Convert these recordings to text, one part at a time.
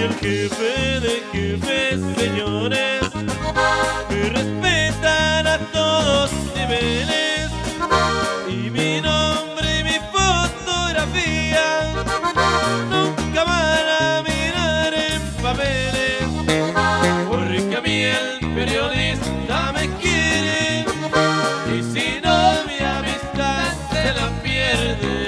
el jefe de jefes, señores. Me respetan a todos niveles. Y mi nombre y mi fotografía nunca van a mirar en papeles. Porque a mí el periodista me quiere. Y si no, mi amistad se la pierde.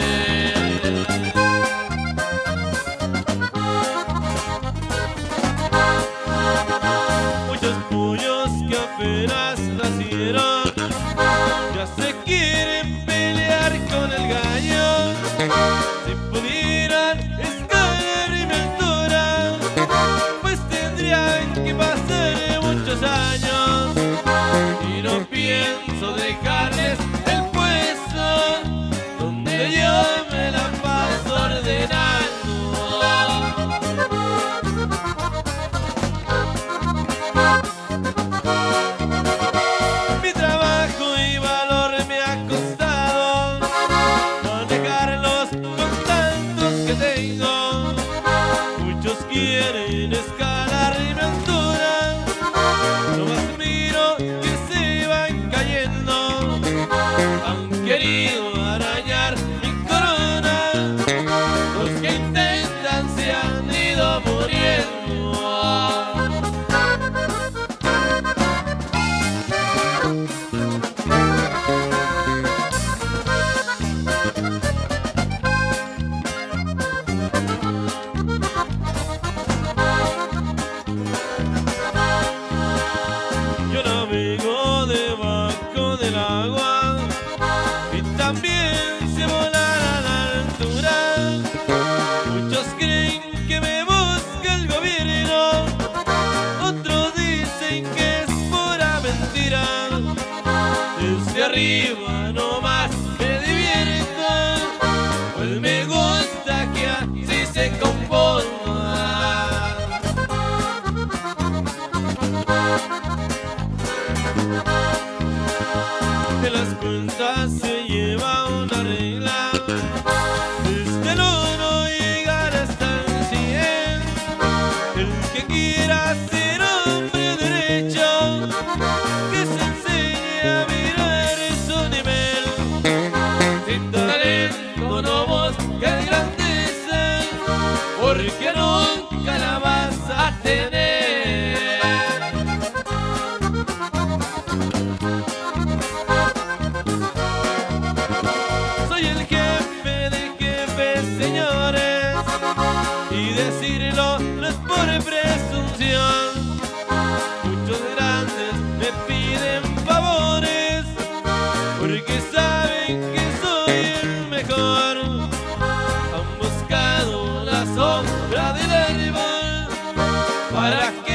Muchos pollos que apenas nacieron ya se quieren pelear con el gallo. Si pudieran escalar mi altura, pues tendrían que pasar muchos años. Y no pienso dejarles el puesto donde yo me la paso ordenando. Mi trabajo y valor me ha costado manejarlos con tantos que tengo. Muchos quieren escalar mi altura, nomás miro que se van cayendo. Han querido arañar mi corona, los que intentan se han ido muriendo. Yo navego debajo del agua y también sé volar a la altura. Muchos creen que me busca el gobierno, otros dicen que es pura mentira. Desde arriba nomás me divierto, pues me gusta que así se componga. De las cuentas se lleva una regla, desde el 1 llegar hasta el 100. El que quiera ser hombre derecho, que se enseñe a mirar su nivel. Sin talento no busques grandeza, porque nunca la vas a tener. Soy el jefe de jefes, señores, y decirlo no es por presunción. Muchos grandes me piden favores, porque saben que soy el mejor. Han buscado la sombra del árbol para que